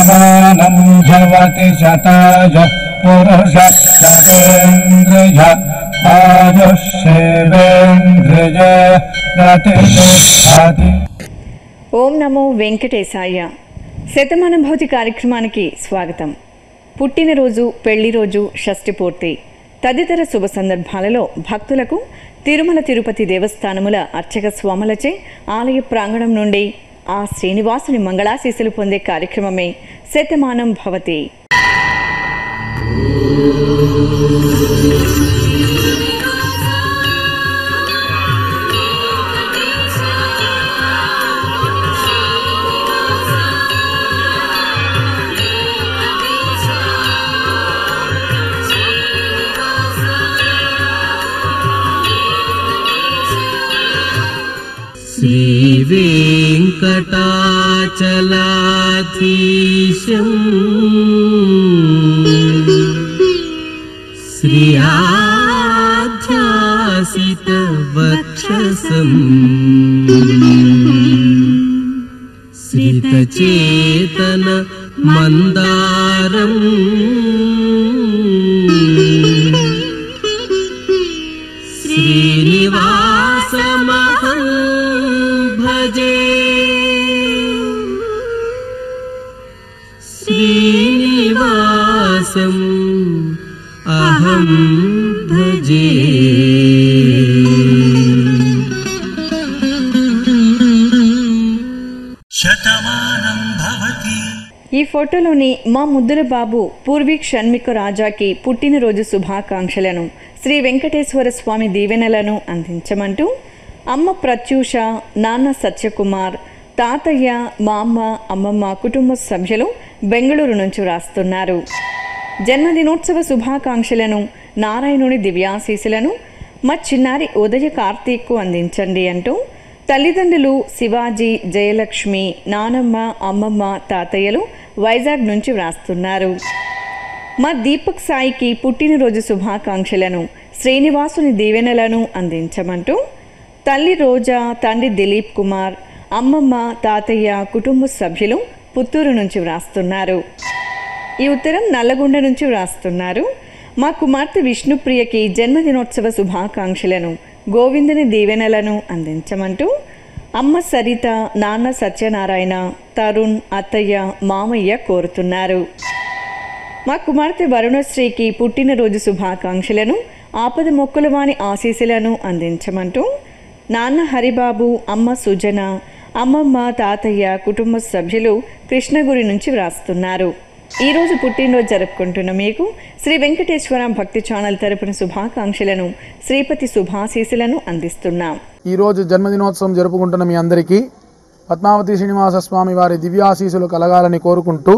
शतमानंभवति शताय पुरुष शतेन्द्रिय आयुष्येवेन्द्रिय प्रतिष्ठति। ఓం నమో వెంకటేశాయ. శతమానంభవతి కార్యక్రమానికి స్వాగతం. పుట్టినరోజు, పెళ్లి రోజు, షష్ఠి పూర్తి తదితర శుభ సందర్భాలలో భక్తులకు తిరుమల తిరుపతి దేవస్థానముల అర్చక స్వాములచే ఆలయ ప్రాంగణం నుండి ఆ శ్రీనివాసుని మంగళాశీస్సులు పొందే కార్యక్రమమే శతమానం భవతి. श्रीवेङ्कटाचलाधीशं श्रियाध्यासितवक्षसं श्रितचेतन मन्दारं श्रीनिवासमहं भजे. श्रीनिवासम् अहं भजे. శతమానం భవతి. ఈ ఫోటోలోని మా ముద్దుల బాబు పూర్వీ షణ్మిక రాజాకి పుట్టినరోజు శుభాకాంక్షలను, శ్రీ వెంకటేశ్వర స్వామి దీవెనలను అందించమంటూ అమ్మ ప్రత్యూష, నాన్న సత్యకుమార్, తాతయ్య, మా అమ్మ, అమ్మమ్మ కుటుంబ సభ్యులు బెంగళూరు నుంచి వ్రాస్తున్నారు. జన్మదినోత్సవ శుభాకాంక్షలను, నారాయణుని దివ్యాశీసులను మా చిన్నారి ఉదయ కార్తీక్కు అందించండి అంటూ తల్లిదండ్రులు శివాజీ, జయలక్ష్మి, నానమ్మ, అమ్మమ్మ, తాతయ్యలు వైజాగ్ నుంచి వ్రాస్తున్నారు. మా దీపక్ సాయికి పుట్టినరోజు శుభాకాంక్షలను, శ్రీనివాసుని దీవెనలను అందించమంటూ తల్లి రోజా, తండ్రి దిలీప్ కుమార్, అమ్మమ్మ, తాతయ్య కుటుంబ సభ్యులు పుత్తూరు నుంచి వ్రాస్తున్నారు. ఈ ఉత్తరం నల్లగొండ నుంచి వ్రాస్తున్నారు. మా కుమార్తె విష్ణుప్రియకి జన్మదినోత్సవ శుభాకాంక్షలను, గోవిందుని దీవెనలను అందించమంటూ అమ్మ సరిత, నాన్న సత్యనారాయణ, తరుణ్, అత్తయ్య, మామయ్య కోరుతున్నారు. మా కుమార్తె వరుణశ్రీకి పుట్టినరోజు శుభాకాంక్షలను, ఆపద మొక్కులవాని ఆశీస్సులను అందించమంటూ నాన్న హరిబాబు, అమ్మ సుజన, అమ్మమ్మ, తాతయ్య కుటుంబ సభ్యులు కృష్ణగురి నుంచి వ్రాస్తున్నారు. ఈరోజు పుట్టినరోజు జరుపుకుంటున్న మీకు శ్రీ వెంకటేశ్వర భక్తి ఛానల్ తరపున శుభాకాంక్షలను, శ్రీపతి శుభాశీసులను అందిస్తున్నాం. ఈరోజు జన్మదినోత్సవం జరుపుకుంటున్న మీ అందరికీ పద్మావతి శ్రీనివాస స్వామి వారి దివ్యాశీసులు కలగాలని కోరుకుంటూ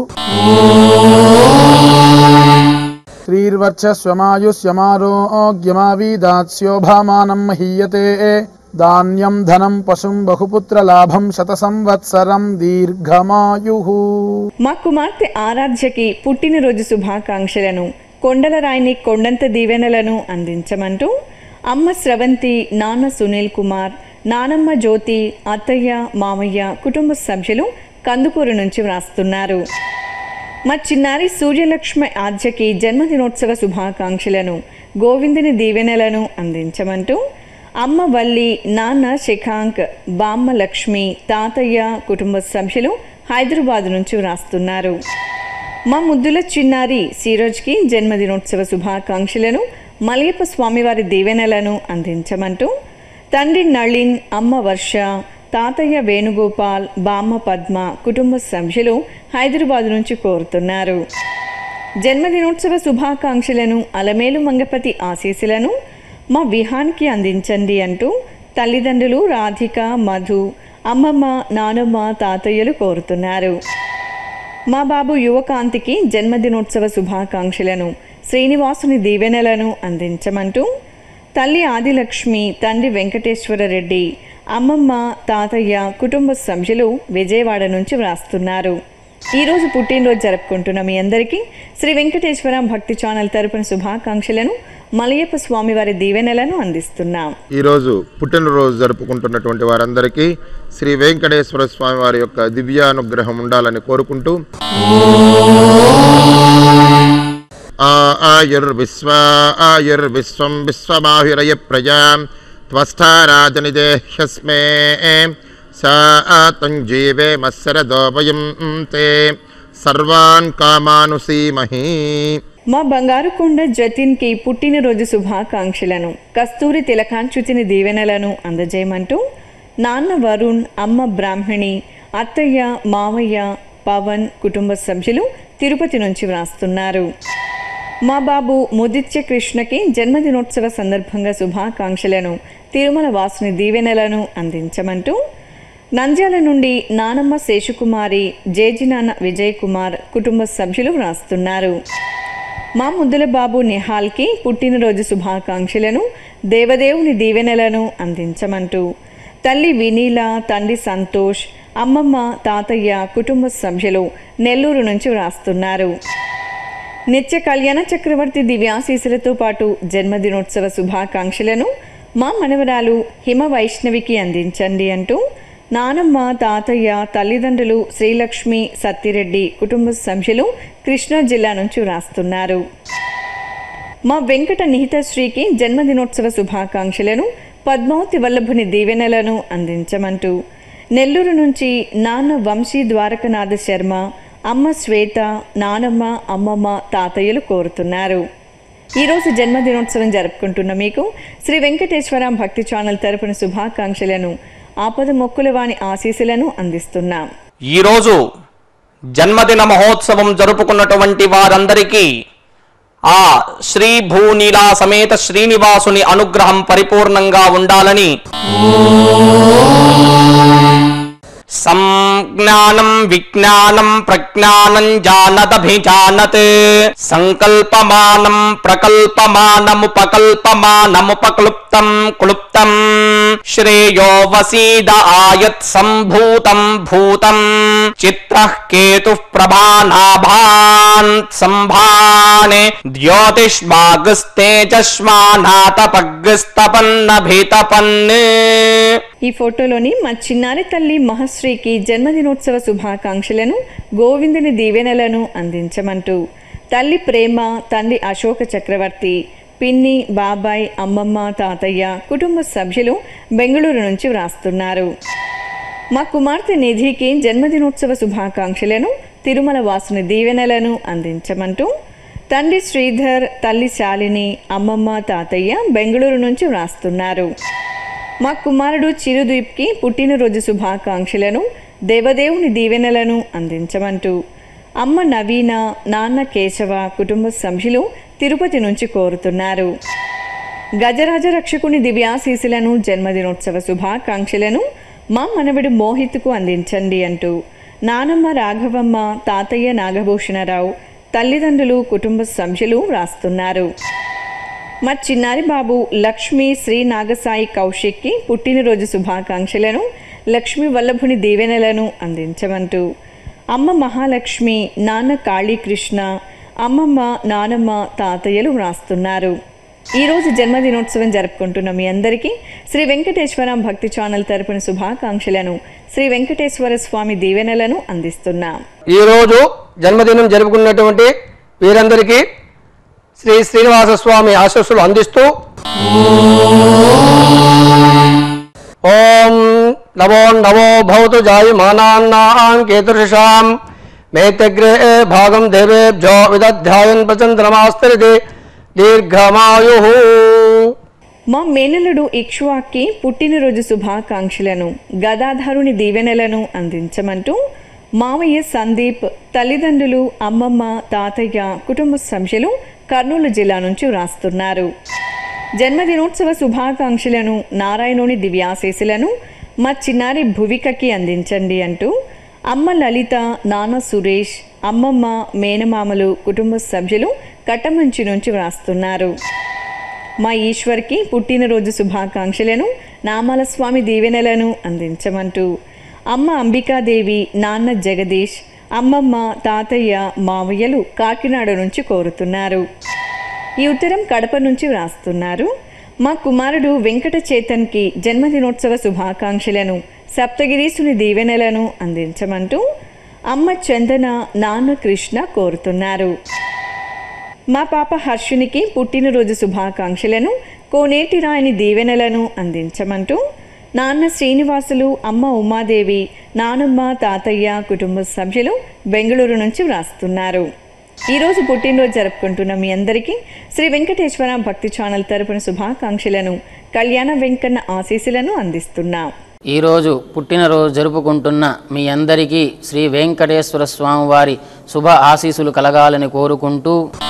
శ్రీర్వర్చస్వమాయుష్యమారోగ్యమావీదాస్యోభామానం మహీయతే ధాన్యం ధనం పశుం బహుపుత్ర లాభం శత సంవత్సరం దీర్ఘమాయుః. మా కుమార్తె ఆరాధ్యకి పుట్టినరోజు శుభాకాంక్షలను, కొండలరాయిని కొండంత దీవెనలను అందించమంటూ అమ్మ స్రవంతి, నాన్న సునీల్ కుమార్, నానమ్మ జ్యోతి, అత్తయ్య, మామయ్య కుటుంబ సభ్యులు కందుకూరు నుంచి వ్రాస్తున్నారు. మా చిన్నారి సూర్యలక్ష్మి ఆద్యకి జన్మదినోత్సవ శుభాకాంక్షలను, గోవిందుని దీవెనలను అందించమంటూ అమ్మ వల్లి, నాన్న శిఖాంక్, బామ్మ లక్ష్మి, తాతయ్య కుటుంబ సభ్యులు హైదరాబాద్ నుంచి వ్రాస్తున్నారు. మా ముద్దుల చిన్నారి సీరోజ్కి జన్మదినోత్సవ శుభాకాంక్షలను, మలయప్ప స్వామివారి దీవెనలను అందించమంటూ తండ్రి నళిన్, అమ్మ వర్ష, తాతయ్య వేణుగోపాల్, బామ్మ పద్మ కుటుంబ సభ్యులు హైదరాబాద్ నుంచి కోరుతున్నారు. జన్మదినోత్సవ శుభాకాంక్షలను, అలమేలు మంగపతి ఆశీస్సులను మా విహాన్కి అందించండి అంటూ తల్లిదండ్రులు రాధిక, మధు, అమ్మమ్మ, నానమ్మ, తాతయ్యలు కోరుతున్నారు. మా బాబు యువకాంతికి జన్మదినోత్సవ శుభాకాంక్షలను, శ్రీనివాసుని దీవెనలను అందించమంటూ తల్లి ఆదిలక్ష్మి, తండ్రి వెంకటేశ్వర రెడ్డి, అమ్మమ్మ, తాతయ్య కుటుంబ సభ్యులు విజయవాడ నుంచి వ్రాస్తున్నారు. ఈరోజు పుట్టినరోజు జరుపుకుంటున్న మీ అందరికీ శ్రీ వెంకటేశ్వర భక్తి ఛానల్ తరపున శుభాకాంక్షలను, మలయప్ప స్వామివారి దీవెనలను అందిస్తున్నాం. ఈరోజు పుట్టినరోజు జరుపుకుంటున్నటువంటి వారందరికీ శ్రీ వెంకటేశ్వర స్వామి వారి యొక్క దివ్యానుగ్రహం ఉండాలని కోరుకుంటూ ఆయుర్విశ్వం విశ్వమాహిరయ ప్రజా త్వస్థారాజనిదేహ్యస్మే సాతంజీవే మత్సరదోపయం తే సర్వాన్ కామానుసీమహి. మా బంగారు కొండ జతిన్కి పుట్టినరోజు శుభాకాంక్షలను, కస్తూరి తిలకాంచుతిని దీవెనలను అందజేయమంటూ నాన్న వరుణ్, అమ్మ బ్రాహ్మణి, అత్తయ్య, మావయ్య, పవన్ కుటుంబ సభ్యులు తిరుపతి నుంచి వ్రాస్తున్నారు. మా బాబు ముదిత్య కృష్ణకి జన్మదినోత్సవ సందర్భంగా శుభాకాంక్షలను, తిరుమల వాసుని దీవెనలను అందించమంటూ నంద్యాల నుండి నానమ్మ శేషుకుమారి, జేజినాన్న విజయ్ కుమార్ కుటుంబ సభ్యులు వ్రాస్తున్నారు. మా ముద్దుల బాబు నిహాల్కి పుట్టినరోజు శుభాకాంక్షలను, దేవదేవుని దీవెనలను అందించమంటూ తల్లి వినీల, తండ్రి సంతోష్, అమ్మమ్మ, తాతయ్య కుటుంబ సభ్యులు నెల్లూరు నుంచి వ్రాస్తున్నారు. నిత్య కళ్యాణ చక్రవర్తి దివ్యాశీసులతో పాటు జన్మదినోత్సవ శుభాకాంక్షలను మా మనవరాలు హిమ వైష్ణవికి అందించండి అంటూ నానమ్మ, తాతయ్య, తల్లిదండ్రులు శ్రీలక్ష్మి, సత్తిరెడ్డి కుటుంబ సభ్యులు కృష్ణా జిల్లా నుంచి వ్రాస్తున్నారు. మా వెంకట నిహితశ్రీకి జన్మదినోత్సవ శుభాకాంక్షలను, పద్మావతి వల్లభుని దీవెనలను అందించమంటూ నెల్లూరు నుంచి నాన్న వంశీ ద్వారకనాథ శర్మ, అమ్మ శ్వేత, నానమ్మ, అమ్మమ్మ, తాతయ్యలు కోరుతున్నారు. ఈరోజు జన్మదినోత్సవం జరుపుకుంటున్న మీకు శ్రీ వెంకటేశ్వర భక్తి ఛానల్ తరపున శుభాకాంక్షలను, ఆపద మొక్కుల వాని ఆశీస్సులను అందిస్తున్నాం. ఈరోజు జన్మదిన మహోత్సవం జరుపుకున్నటువంటి వారందరికీ ఆ శ్రీ భూనీలా సమేత శ్రీనివాసుని అనుగ్రహం పరిపూర్ణంగా ఉండాలని సంజ్ఞానం విజ్ఞానం ప్రజ్ఞానం జానదభిజానత్ సంకల్పమానం ప్రకల్పమానముపకల్పమానముపక్లుప్తం క్లుప్తం శ్రేయో వసీద ఆయత్ సంభూతం భూతం చిత్రః కేతుః ప్రభానాభాన్ సంభానే ద్యోతిష్మాగస్తేజస్మానాతపగ్స్తపన్నభితపన్నే. ఈ ఫోటోలోని మా చిన్నారి తల్లి మహశ్రీకి జన్మదినోత్సవ శుభాకాంక్షలను, గోవిందుని దీవెనలను అందించమంటూ తల్లి ప్రేమ, తండ్రి అశోక చక్రవర్తి, పిన్ని, బాబాయ్, అమ్మమ్మ, తాతయ్య కుటుంబ సభ్యులు బెంగళూరు నుంచి వ్రాస్తున్నారు. మా కుమార్తె నిధికి జన్మదినోత్సవ శుభాకాంక్షలను, తిరుమల వాసుని దీవెనలను అందించమంటూ తండ్రి శ్రీధర్, తల్లి శాలిని, అమ్మమ్మ, తాతయ్య బెంగళూరు నుంచి వ్రాస్తున్నారు. మా కుమారుడు చిరుదీప్కి పుట్టినరోజు శుభాకాంక్షలను, దేవదేవుని దీవెనలను అందించమంటూ అమ్మ నవీన, నాన్న కేశవ కుటుంబ సభ్యులు తిరుపతి నుంచి కోరుతున్నారు. గజరాజ రక్షకుని దివ్యాశీసులను, జన్మదినోత్సవ శుభాకాంక్షలను మా మనవడు మోహిత్కు అందించండి అంటూ నానమ్మ రాఘవమ్మ, తాతయ్య నాగభూషణరావు, తల్లిదండ్రులు కుటుంబ సభ్యులు వ్రాస్తున్నారు. మా చిన్నారి బాబు లక్ష్మి శ్రీ నాగసాయి కౌశిక్కి పుట్టినరోజు శుభాకాంక్షలను, లక్ష్మి వల్లభుని దీవెనలను అందించమంటూ అమ్మ మహాలక్ష్మి, నాన్న కాళీకృష్ణ, అమ్మమ్మ, నానమ్మ, తాతయ్యలు వ్రాస్తున్నారు. ఈరోజు జన్మదినోత్సవం జరుపుకుంటున్న మీ అందరికీ శ్రీ వెంకటేశ్వర భక్తి ఛానల్ తరపున శుభాకాంక్షలను, శ్రీ వెంకటేశ్వర స్వామి దీవెనలను అందిస్తున్నాం. ఈరోజు జన్మదినం జరుపుకున్నటువంటి వీరందరికీ శ్రీ శ్రీనివాస స్వామి ఆశీస్సులు అందిస్తూ ఓం నమో నమో భవతు జాయమానాన్నాం కేతుర్షాం మేతగ్రే భాగం దేవేభ్యో విదధ్యాయన్ ప్రచంద్రమాస్తరితే దీర్ఘమాయు. మా మేనలుడు ఇక్ష్వాకి పుట్టినరోజు శుభాకాంక్షలను, గదాధారుని దీవెనలను అందించమంటూ మావయ్య సందీప్, తల్లిదండ్రులు, అమ్మమ్మ, తాతయ్య కుటుంబ సభ్యులు కర్నూలు జిల్లా నుంచి వ్రాస్తున్నారు. జన్మదినోత్సవ శుభాకాంక్షలను, నారాయణుని దివ్యాశీసులను మా చిన్నారి భువికకి అందించండి అంటూ అమ్మ లలిత, నాన్న సురేష్, అమ్మమ్మ, మేనమామలు కుటుంబ సభ్యులు కట్టమంచి నుంచి వ్రాస్తున్నారు. మా ఈశ్వర్కి పుట్టినరోజు శుభాకాంక్షలను, నామాల స్వామి దీవెనలను అందించమంటూ అమ్మ అంబికాదేవి, నాన్న జగదీష్, అమ్మమ్మ, తాతయ్య, మావయ్యలు కాకినాడ నుంచి కోరుతున్నారు. ఈ ఉత్తరం కడప నుంచి వ్రాస్తున్నారు. మా కుమారుడు వెంకట చేతన్కి జన్మదినోత్సవ శుభాకాంక్షలను, సప్తగిరీసుని దీవెనలను అందించమంటూ అమ్మ చందన, నాన్న కృష్ణ కోరుతున్నారు. మా పాప హర్షునికి పుట్టినరోజు శుభాకాంక్షలను, కోనేటి రాయని దీవెనలను అందించమంటూ నాన్న శ్రీనివాసులు, అమ్మ ఉమాదేవి, నానమ్మ, తాతయ్య, కుటుంబ సభ్యులు బెంగళూరు నుంచి వ్రాస్తున్నారు. ఈరోజు పుట్టినరోజు జరుపుకుంటున్న మీ అందరికీ శ్రీ వెంకటేశ్వర భక్తి ఛానల్ తరపున శుభాకాంక్షలను, కళ్యాణ వెంకన్న ఆశీస్సులను అందిస్తున్నాం. ఈరోజు పుట్టినరోజు జరుపుకుంటున్న మీ అందరికీ శ్రీ వెంకటేశ్వర స్వామి వారి శుభ ఆశీస్సులు కలగాలని కోరుకుంటూ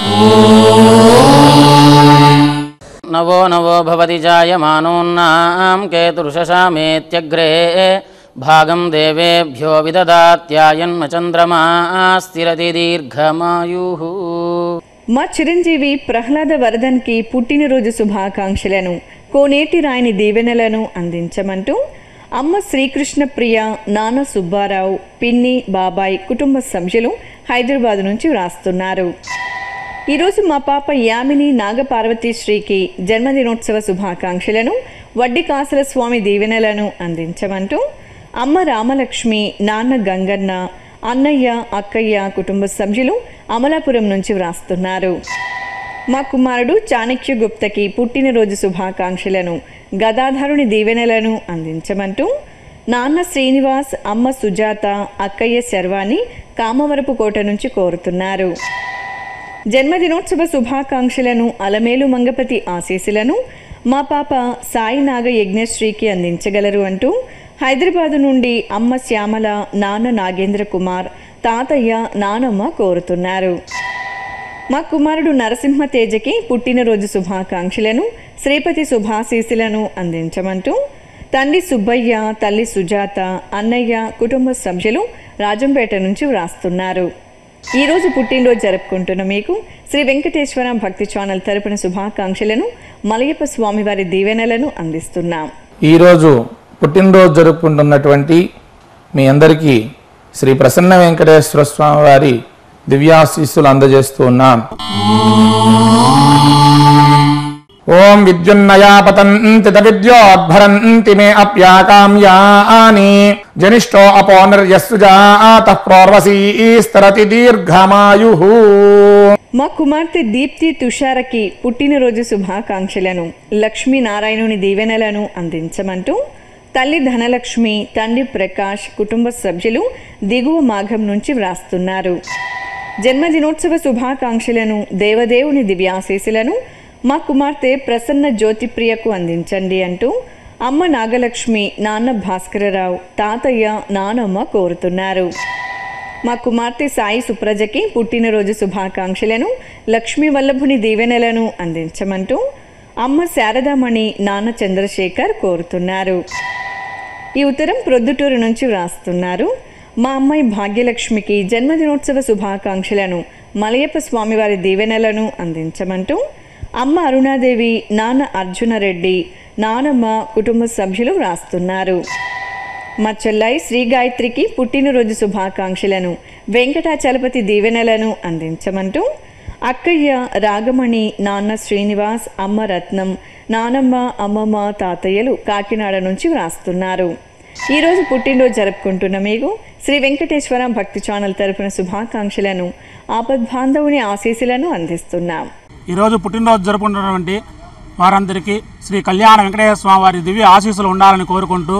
నవో నవో భవతి జాయమానోన్నాం కేతుర్షశామేత్యగ్రే భాగం దేవేభ్యో విదదాత్యాయన్మ చంద్రమా స్థిరతి దీర్ఘమాయుః. మా చిరంజీవి ప్రహ్లాద వరదన్కి పుట్టినరోజు శుభాకాంక్షలను, కోనేటి రాయని దీవెనలను అందించమంటూ అమ్మ శ్రీకృష్ణ ప్రియ, నాన్న సుబ్బారావు, పిన్ని, బాబాయ్, కుటుంబ సభ్యులు హైదరాబాద్ నుంచి వ్రాస్తున్నారు. ఈరోజు మా పాప యామిని నాగపార్వతి శ్రీకి జన్మదినోత్సవ శుభాకాంక్షలను, వడ్డీ కాసుల స్వామి దీవెనలను అందించమంటూ అమ్మ రామలక్ష్మి, నాన్న గంగన్న, అన్నయ్య, అక్కయ్య, కుటుంబ సభ్యులు అమలాపురం నుంచి వ్రాస్తున్నారు. మా కుమారుడు చాణక్య గుప్తకి పుట్టినరోజు శుభాకాంక్షలను, గదాధరుని దీవెనలను అందించమంటూ నాన్న శ్రీనివాస్, అమ్మ సుజాత, అక్కయ్య శర్వాణి కామవరపు కోట నుంచి కోరుతున్నారు. జన్మదినోత్సవ శుభాకాంక్షలను, అలమేలు మంగపతి ఆశీస్సులను మా పాప సాయి నాగ యజ్ఞశ్రీకి అందించగలరు అంటూ హైదరాబాదు నుండి అమ్మ శ్యామల, నాన్న నాగేంద్ర కుమార్, తాతయ్య, నానమ్మ కోరుతున్నారు. మా కుమారుడు నరసింహ తేజకి పుట్టినరోజు శుభాకాంక్షలను, శ్రీపతి శుభాశీస్సులను అందించమంటూ తండ్రి సుబ్బయ్య, తల్లి సుజాత, అన్నయ్య, కుటుంబ సభ్యులు రాజంపేట నుంచి వ్రాస్తున్నారు. ఈరోజు పుట్టినరోజు జరుపుకుంటున్న మీకు శ్రీ వెంకటేశ్వర భక్తి ఛానల్ తరపున శుభాకాంక్షలను, మలయప్ప స్వామివారి దీవెనలను అందిస్తున్నాం. ఈరోజు పుట్టినరోజు జరుపుకుంటున్నటువంటి మీ అందరికీ శ్రీ ప్రసన్న వెంకటేశ్వర స్వామి వారి దివ్యాశీస్సులు అందజేస్తూ ఉన్నాం. ఓం విద్యున్నయా పతంతి విద్యోద్భరంతి మే అప్యాకామ్యాని జనిష్టో అపోనర్యస్సు జాతః ప్రోర్వసీస్తరతి దీర్ఘమాయుః. మా కుమార్తె దీప్తి తుషారకి పుట్టినరోజు శుభాకాంక్షలను, లక్ష్మీనారాయణుని దీవెనలను అందించమంటూ తల్లి ధనలక్ష్మి, తండ్రి ప్రకాష్, కుటుంబ సభ్యులు దిగువ మాఘం నుంచి వ్రాస్తున్నారు. జన్మదినోత్సవ శుభాకాంక్షలను, దేవదేవుని దివ్యాశీస్సులను మా కుమార్తె ప్రసన్న జ్యోతిప్రియకు అందించండి అంటూ అమ్మ నాగలక్ష్మి, నాన్న భాస్కరరావు, తాతయ్య, నానమ్మ కోరుతున్నారు. మా కుమార్తె సాయి సుప్రజకి పుట్టినరోజు శుభాకాంక్షలను, లక్ష్మీ వల్లభుని దీవెనలను అందించమంటూ అమ్మ శారదామణి, నాన్న చంద్రశేఖర్ కోరుతున్నారు. ఈ ఉత్తరం ప్రొద్దుటూరు నుంచి వ్రాస్తున్నారు. మా అమ్మాయి భాగ్యలక్ష్మికి జన్మదినోత్సవ శుభాకాంక్షలను, మలయప్ప స్వామివారి దీవెనలను అందించమంటూ అమ్మ అరుణాదేవి, నాన్న అర్జునరెడ్డి, నానమ్మ, కుటుంబ సభ్యులు వ్రాస్తున్నారు. మా చెల్లాయి శ్రీ గాయత్రికి పుట్టినరోజు శుభాకాంక్షలను, వెంకటాచలపతి దీవెనలను అందించమంటూ అక్కయ్య రాగమణి, నాన్న శ్రీనివాస్, అమ్మ రత్నం, నానమ్మ, అమ్మమ్మ, తాతయ్యలు కాకినాడ నుంచి వ్రాస్తున్నారు. ఈరోజు పుట్టినరోజు జరుపుకుంటున్న మీకు శ్రీ వెంకటేశ్వర భక్తి ఛానల్ తరపున శుభాకాంక్షలను, ఆపద్బాంధవుని ఆశీస్సులను అందిస్తున్నాం. ఈరోజు పుట్టినరోజు జరుపుకుంటున్నటువంటి వారందరికీ శ్రీ కళ్యాణ వెంకటేశ్వర స్వామి వారి దివ్య ఆశీస్సులు ఉండాలని కోరుకుంటూ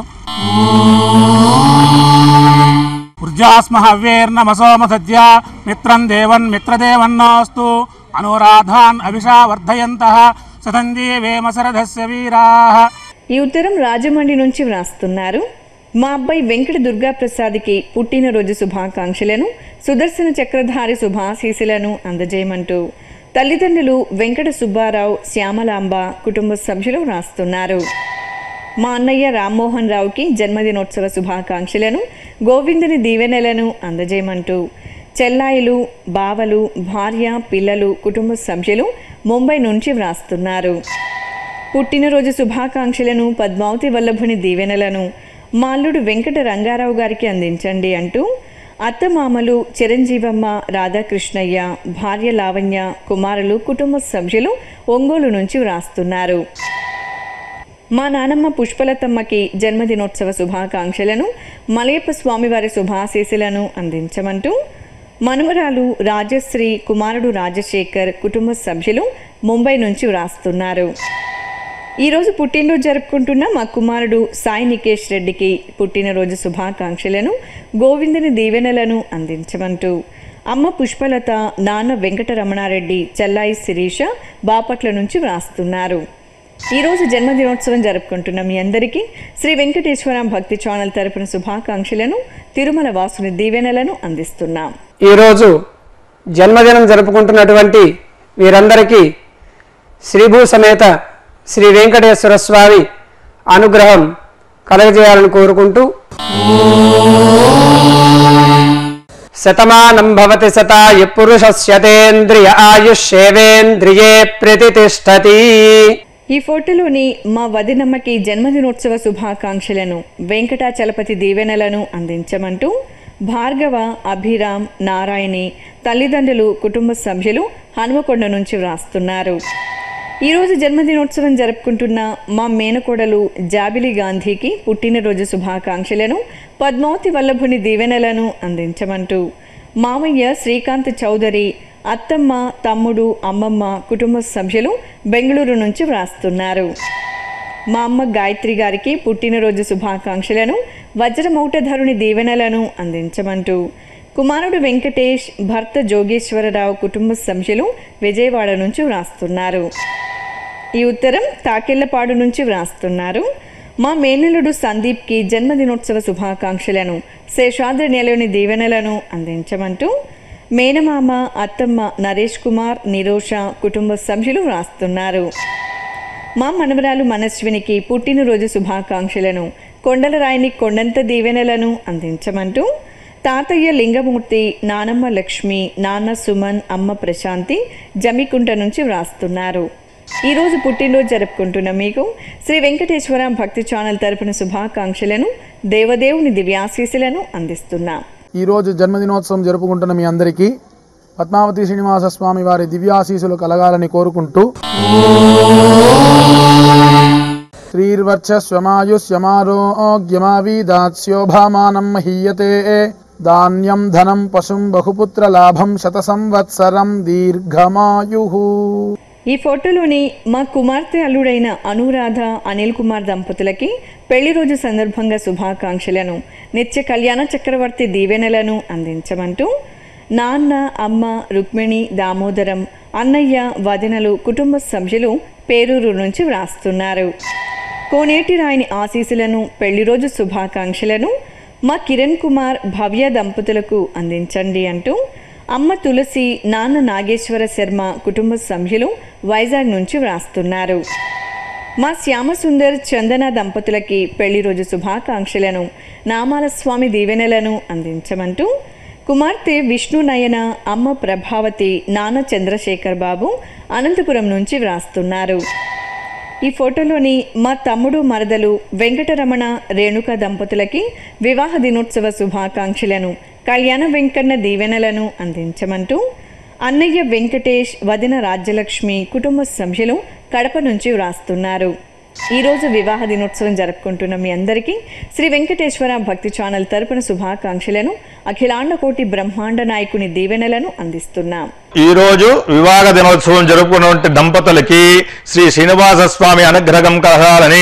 ఊర్జాస్మహవ్యేర్నమసోమ సద్య మిత్రం దేవన్ మిత్రదేవన్నోస్తు అనురాధాన్ అభిషా వర్ధయంతః సతందీవేమసరథస్య వీరాః. ఈ ఉత్తరం రాజమండ్రి నుంచి వ్రాస్తున్నారు. మా అబ్బాయి వెంకట దుర్గాప్రసాద్కి పుట్టినరోజు శుభాకాంక్షలను, సుదర్శన చక్రధారి శుభాశీస్సులను అందజేయమంటూ తల్లిదండ్రులు వెంకట సుబ్బారావు, శ్యామలాంబ, కుటుంబ సభ్యులు వ్రాస్తున్నారు. మా అన్నయ్య రామ్మోహన్ రావుకి జన్మదినోత్సవ శుభాకాంక్షలను, గోవిందుని దీవెనలను అందజేయమంటూ చెల్లాయిలు, బావలు, భార్య, పిల్లలు, కుటుంబ సభ్యులు ముంబై నుంచి వ్రాస్తున్నారు. పుట్టినరోజు శుభాకాంక్షలను, పద్మావతి వల్లభుని దీవెనలను మా అల్లుడు వెంకట రంగారావు గారికి అందించండి అంటూ అత్తమామలు చిరంజీవమ్మ, రాధాకృష్ణయ్య, భార్య లావణ్య, కుమారులు, కుటుంబ సభ్యులు ఒంగోలు నుంచి వ్రాస్తున్నారు. మా నానమ్మ పుష్పలతమ్మకి జన్మదినోత్సవ శుభాకాంక్షలను, మలయప్ప స్వామివారి శుభాశీస్సులను అందించమంటూ మనుమరాలు రాజశ్రీ, కుమారుడు రాజశేఖర్, కుటుంబ సభ్యులు ముంబై నుంచి వ్రాస్తున్నారు. ఈరోజు పుట్టినరోజు జరుపుకుంటున్న మా కుమారుడు సాయి నికేష్ రెడ్డికి పుట్టినరోజు శుభాకాంక్షలను, గోవిందుని దీవెనలను అందించమంటూ అమ్మ పుష్పలత, నాన్న వెంకటరమణారెడ్డి, చెల్లాయి శిరీష బాపట్ల నుంచి వ్రాస్తున్నారు. ఈరోజు జన్మదినోత్సవం జరుపుకుంటున్న మీ అందరికీ శ్రీ వెంకటేశ్వర భక్తి ఛానల్ తరపున శుభాకాంక్షలను, తిరుమల వాసుని దీవెనలను అందిస్తున్నాం. ఈరోజు జన్మదినం జరుపుకుంటున్నటువంటి వీరందరికీ శ్రీభూ సమేత శ్రీ వెంకటేశ్వర స్వామి అనుగ్రహం కలగజేయాలని కోరుకుంటూ శతమానం భవతి శతాయ పురుషస్యతేంద్రియ ఆయుష్యేవేంద్రియే ప్రతిష్టతి. ఈ ఫోటోలోని మా వదినమ్మకి జన్మదినోత్సవ శుభాకాంక్షలను, వెంకటాచలపతి దీవెనలను అందించమంటూ భార్గవ, అభిరామ్, నారాయణి తల్లిదండ్రులు, కుటుంబ సభ్యులు హనుమకొండ నుంచి వ్రాస్తున్నారు. ఈరోజు జన్మదినోత్సవం జరుపుకుంటున్న మా మేనకోడలు జాబిలి గాంధీకి పుట్టినరోజు శుభాకాంక్షలను, పద్మావతి వల్లభుని దీవెనలను అందించమంటూ మామయ్య శ్రీకాంత్ చౌదరి, అత్తమ్మ, తమ్ముడు, అమ్మమ్మ, కుటుంబ సభ్యులు బెంగళూరు నుంచి వ్రాస్తున్నారు. మా అమ్మ గాయత్రి గారికి పుట్టినరోజు శుభాకాంక్షలను, వజ్రమౌటధరుని దీవెనలను అందించమంటూ కుమారుడు వెంకటేష్, భర్త జోగేశ్వరరావు, కుటుంబ సభ్యులు విజయవాడ నుంచి వ్రాస్తున్నారు. ఈ ఉత్తరం తాకెళ్లపాడు నుంచి వ్రాస్తున్నారు. మా మేనలుడు సందీప్కి జన్మదినోత్సవ శుభాకాంక్షలను, శేషాద్రి నెలలోని దీవెనలను అందించమంటూ మేనమామ, అత్తమ్మ నరేష్ కుమార్, నిరోష, కుటుంబ సభ్యులు వ్రాస్తున్నారు. మా మనవరాలు మనస్వినికి పుట్టినరోజు శుభాకాంక్షలను, కొండలరాయిని కొండంత దీవెనలను అందించమంటూ తాతయ్య లింగమూర్తి, నానమ్మ లక్ష్మి, నాన్న సుమన్, అమ్మ ప్రశాంతి జమికుంట నుంచి వ్రాస్తున్నారు. ఈరోజు పుట్టినరోజు జరుపుకుంటున్న మీకు శ్రీ వెంకటేశ్వర భక్తి ఛానల్ తరపున శుభాకాంక్షలను, దేవదేవుని దివ్యాశీస్సులను అందిస్తున్నాం. ఈరోజు జన్మదినోత్సవం జరుపుకుంటున్న మీ అందరికీ పద్మావతి శ్రీనివాస స్వామి వారి దివ్యాశీసులు కలగాలని కోరుకుంటూ శ్రీర్వర్చస్వమాయుష్యమారోగ్యమావీదాస్యోభామానం మహీయతే ధాన్యం ధనం పశుం బహుపుత్ర లాభం శత సంవత్సరం దీర్ఘమాయుః. ఈ ఫోటోలోని మా కుమార్తె అల్లుడైన అనురాధ, అనిల్ కుమార్ దంపతులకి పెళ్లి రోజు సందర్భంగా శుభాకాంక్షలను, నిత్య కళ్యాణ చక్రవర్తి దీవెనలను అందించమంటూ నాన్న, అమ్మ, రుక్మిణి, దామోదరం, అన్నయ్య, వదినలు, కుటుంబ సభ్యులు పేరూరు నుంచి వ్రాస్తున్నారు. కోనేటి రాయిని ఆశీస్సులను, పెళ్లి రోజు శుభాకాంక్షలను మా కిరణ్ కుమార్, భవ్య దంపతులకు అందించండి అంటూ అమ్మ తులసి, నాన్న నాగేశ్వర శర్మ, కుటుంబ సభ్యులు వైజాగ్ నుంచి వ్రాస్తున్నారు. మా శ్యామసుందర్, చందన దంపతులకి పెళ్లి రోజు శుభాకాంక్షలను, నామాల స్వామి దీవెనలను అందించమంటూ కుమార్తె విష్ణు నయన, అమ్మ ప్రభావతి, నాన్న చంద్రశేఖర్ బాబు అనంతపురం నుంచి వ్రాస్తున్నారు. ఈ ఫోటోలోని మా తమ్ముడు, మరదలు వెంకటరమణ, రేణుక దంపతులకి వివాహ దినోత్సవ శుభాకాంక్షలను, కళ్యాణ వెంకన్న దీవెనలను అందించమంటూ అన్నయ్య వెంకటేష్, వదిన రాజ్యలక్ష్మి, కుటుంబ సభ్యులు కడప నుంచి వ్రాస్తున్నారు. ఈరోజు వివాహ దినోత్సవం జరుపుకుంటున్న మీ అందరికీ శ్రీ వెంకటేశ్వర భక్తి ఛానల్ తరపున శుభాకాంక్షలను, అఖిలాండ కోటి బ్రహ్మాండ నాయకుని దీవెనలను అందిస్తున్నాం. ఈరోజు వివాహ దినోత్సవం జరుపుకున్నటువంటి దంపతులకి శ్రీ శ్రీనివాస స్వామి అనుగ్రహం కలగాలని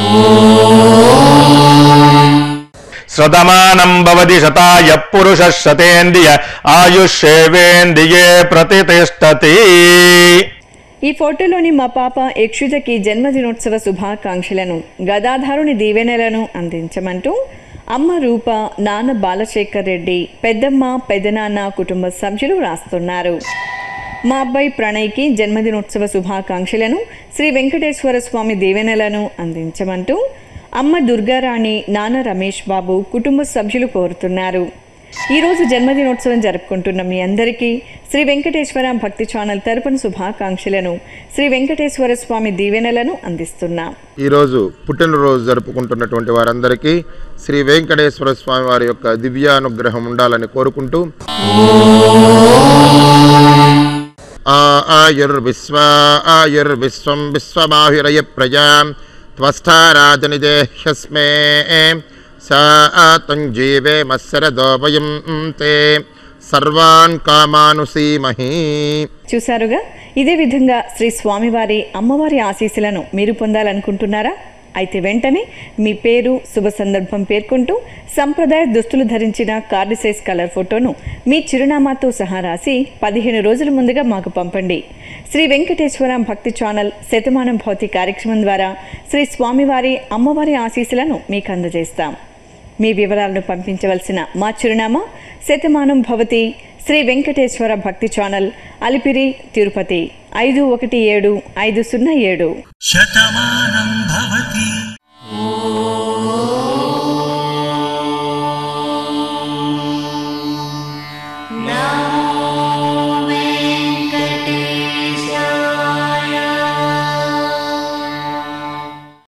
శతమానం భవతి శతాయ పురుష శతేంద్రియ ఆయుష్యేవేంద్రియే ప్రతిష్టతి. ఈ ఫోటోలోని మా పాప యక్షుజకి జన్మదినోత్సవ శుభాకాంక్షలను, గదాధారుని దీవెనలను అందించమంటూ అమ్మ రూప, నాన్న బాలశేఖర్ రెడ్డి, పెద్దమ్మ, పెద్దనాన్న, కుటుంబ సభ్యులు వ్రాస్తున్నారు. మా అబ్బాయి ప్రణయ్కి జన్మదినోత్సవ శుభాకాంక్షలను, శ్రీ వెంకటేశ్వర స్వామి దీవెనలను అందించమంటూ అమ్మ దుర్గారాణి, నాన్న రమేష్ బాబు, కుటుంబ సభ్యులు కోరుతున్నారు. ఈరోజు జన్మదినోత్సవం జరుపుకుంటున్న మీ అందరికీ శ్రీ వెంకటేశ్వర భక్తి ఛానల్ తరపున శుభాకాంక్షలను, శ్రీ వెంకటేశ్వర స్వామి దీవెనలను అందిస్తున్నాం. ఈరోజు పుట్టినరోజు జరుపుకుంటున్నటువంటి వారందరికీ శ్రీ వెంకటేశ్వర స్వామి వారి యొక్క దివ్యానుగ్రహం ఉండాలని కోరుకుంటూ ఆయుర్విశ్వం విశ్వమాహిరయ ప్రజా త్వస్థారాజనిదేహ్యస్మే సాతంజీవే మత్సరదోభయం తే సర్వాన్ కామానుసీమహి. చూసారుగా, ఇదే విధంగా శ్రీ స్వామివారి అమ్మవారి ఆశీస్సులను మీరు పొందాలనుకుంటున్నారా? అయితే వెంటనే మీ పేరు, శుభ సందర్భం పేర్కొంటూ సంప్రదాయ దుస్తులు ధరించిన కార్డు సైజ్ కలర్ ఫోటోను మీ చిరునామాతో సహా రాసి 15 రోజుల ముందుగా మాకు పంపండి. శ్రీ వెంకటేశ్వర భక్తి ఛానల్ శతమానంభవతి కార్యక్రమం ద్వారా శ్రీ స్వామివారి అమ్మవారి ఆశీస్సులను మీకు అందజేస్తాం. మీ వివరాలను పంపించవలసిన మా చిరునామా శతమానంభవతి, శ్రీ వెంకటేశ్వర భక్తి ఛానల్, అలిపిరి, తిరుపతి 517507.